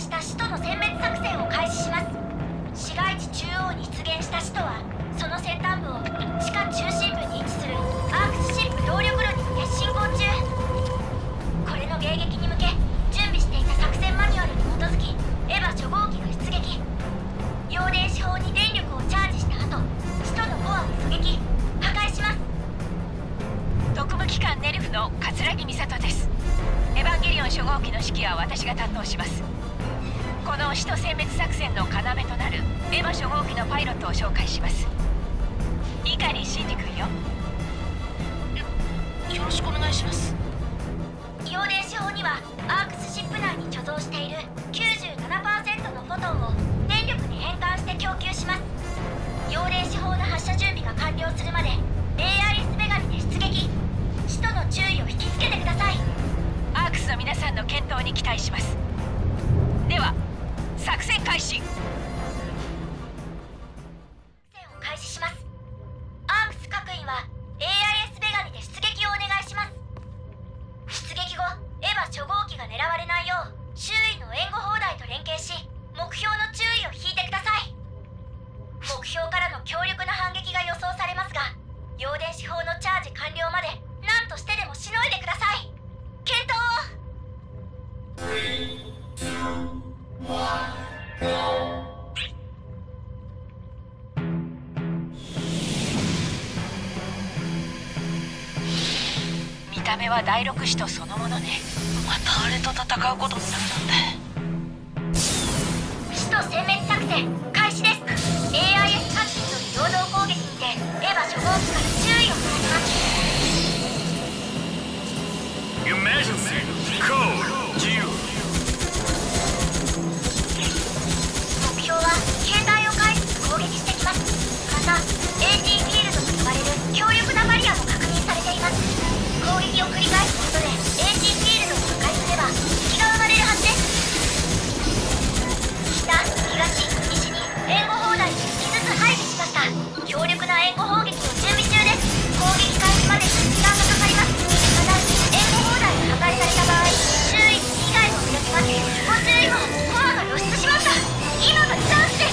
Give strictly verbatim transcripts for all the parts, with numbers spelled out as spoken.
した首都の殲滅作戦を開始します。市街地中央に出現した首都はその先端部を地下中心部に位置するアークスシップ動力炉に向け進行中。これの迎撃に向け準備していた作戦マニュアルに基づきエヴァ初号機が出撃。陽電子砲に電力をチャージした後、首都のコアを狙撃破壊します。 特務機関ネルフの桂木美里です。エヴァンゲリオン初号機の指揮は私が担当します。この首都殲滅作戦の要となるエヴァ初号機のパイロットを紹介します。碇シンジ君よ。 よろしくお願いします。 陽電子砲にはアークスシップ内に貯蔵している きゅうじゅうななパーセント のフォトンを電力に変換して供給します。陽電子砲の発射準備が完了するまで エーアイエス ベガにて出撃。首都の注意を引きつけてください。 アークスの皆さんの健闘に期待します。では作戦開始。 作戦を開始します。アークス各員は エーアイエス ベガにて出撃をお願いします。出撃後エヴァ初号機が狙われないよう周囲の援護砲台と連携し目標の注意を引いてください。目標からの強力な反撃が予想されますが、陽電子砲のチャージ完了まで何としてでもしのいでください。検討を。 見た目は第六使徒そのものね。 またあれと戦うことになるなんて。 首都殲滅作戦開始です。 エーアイエス ハッキンの陽動攻撃にてエヴァ初号機から注意を払います。 Emergency Code 自由。 目標は携帯を介して攻撃してきます。また エーティー フィールドと呼ばれる強力なバリアも確認されています。攻撃を繰り返すことで エーティー フィールドを破壊すれば隙が生まれるはずです。北、東、西に援護砲台をいちずつ配備しました。強力な援護砲撃を準備中です。攻撃開始までに時間がかかります。また援護砲台が破壊された場合周囲に被害を及びます。ご注意を。コアが露出しました。今のチャンスです。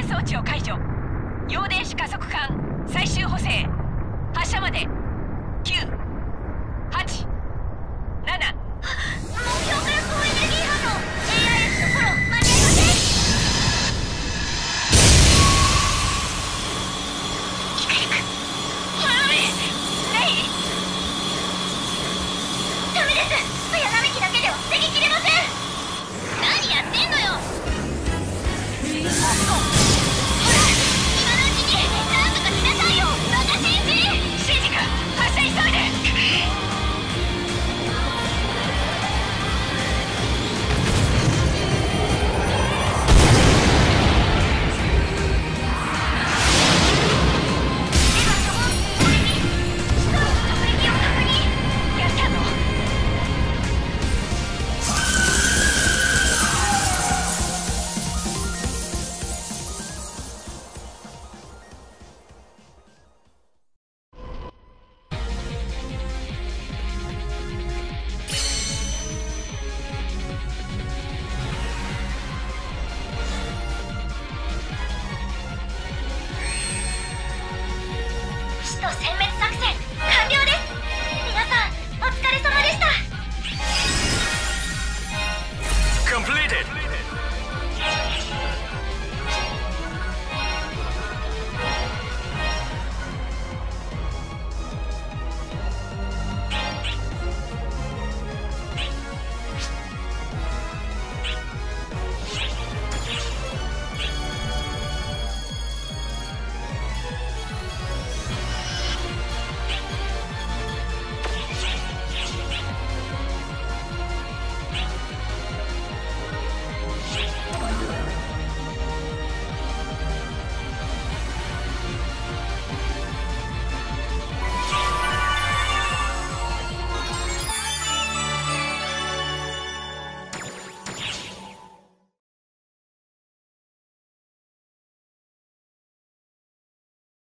制装置を解除。陽電子加速管最終補正発射まできゅう、はち、なな。 目標から高エネルギー反応。 エーアイエス のフォロー間に合いません。 行く行く。花火レイ。 ダメです。早並木だけでは防ぎきれません。何やってんのよ。ほら今のうちに何とかしなさいよバカシンジ。 シンジ君発射急いで。 首都殲滅作戦完了です。皆さんお疲れ様でした。 Completed.